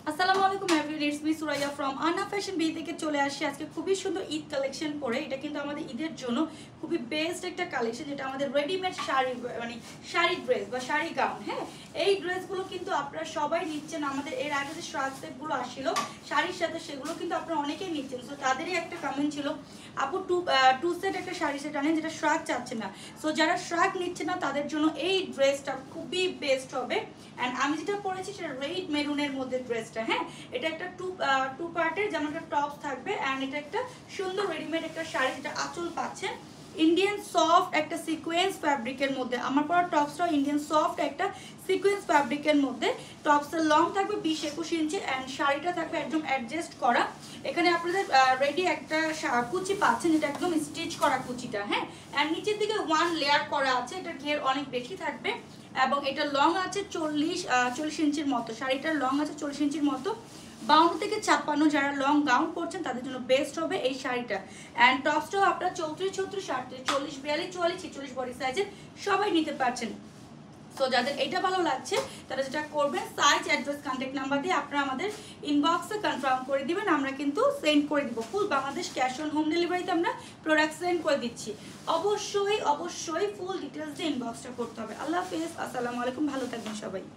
আসসালামু আলাইকুম everyone, it's me Suraiya from Ana fashion B থেকে চলে আসছি আজকে খুবই সুন্দর ঈদ কালেকশন পরে। এটা কিন্তু আমাদের ঈদের জন্য খুবই বেস্ট একটা কালেকশন, যেটা আমাদের রেডিমেড শাড়ি মানে শাড়ি ড্রেস বা শাড়ি গাউন। হ্যাঁ, এই ড্রেসগুলো কিন্তু আপনারা সবাই নিচ্ছেন। আমাদের এর আগে যে শ্রাগ সেটগুলো আসছিল শাড়ির সাথে, সেগুলো কিন্তু আপনারা অনেকেই নিচ্ছেন। সো তাদেরই একটা কমেন্ট ছিল, আপু টু সেট একটা শাড়ি সেট আনেন যেটা শ্রাগ চাচ্ছে না। সো যারা শ্রাগ নিচ্ছে না তাদের জন্য এই ড্রেসটা খুবই বেস্ট হবে। অ্যান্ড আমি যেটা পরেছি সেটা রেড মেরুনের মধ্যে ড্রেসটা। হ্যাঁ, এটা একটা টু পার্টের, যেমন একটা টপস থাকবে অ্যান্ড এটা একটা সুন্দর রেডিমেড একটা শাড়ি, যেটা আঁচল পাচ্ছেন ইন্ডিয়ান সফট একটা সিকোয়েন্স ফ্যাব্রিকের মধ্যে। আমার পরা টপসটাও ইন্ডিয়ান সফট একটা সিকোয়েন্স ফ্যাব্রিকের মধ্যে। টপসের লং থাকবে 20-21 ইঞ্চি অ্যান্ড শাড়িটা থাকবে একদম অ্যাডজাস্ট করা। এখানে আপনাদের রেডি একটা কুচি পাচ্ছেন, যেটা একদম স্টিচ করা কুচিটা। হ্যাঁ, অ্যান্ড নিচের দিকে ওয়ান লেয়ার করা আছে, এটার ঘের অনেক বেশি থাকবে এবং এটা লং আছে 40 ইঞ্চির মতো। শাড়িটার লং আছে 40 ইঞ্চির মতো। 52 থেকে 56 যারা লং গাউন পরছেন তাদের জন্য বেস্ট হবে এই শাড়িটা। অ্যান্ড টপসটাও আপনারা 34, 36, 38, 40, 42, 44, 46 বডি সাইজের সবাই নিতে পারছেন। সো যাদের এটা ভালো লাগছে তারা যেটা করবেন, সাইজ, অ্যাড্রেস, কন্ট্যাক্ট নাম্বার দিয়ে আপনারা আমাদের ইনবক্সে কনফার্ম করে দিবেন, আমরা কিন্তু সেন্ড করে দিব। Full Bangladesh cash on home ডেলিভারিতে আমরা প্রোডাক্ট সেন্ড করে দিচ্ছি। অবশ্যই অবশ্যই ফুল ডিটেলস দিয়ে ইনবক্সটা করতে হবে। আল্লাহ হাফেজ, আসসালামু আলাইকুম, ভালো থাকবেন সবাই।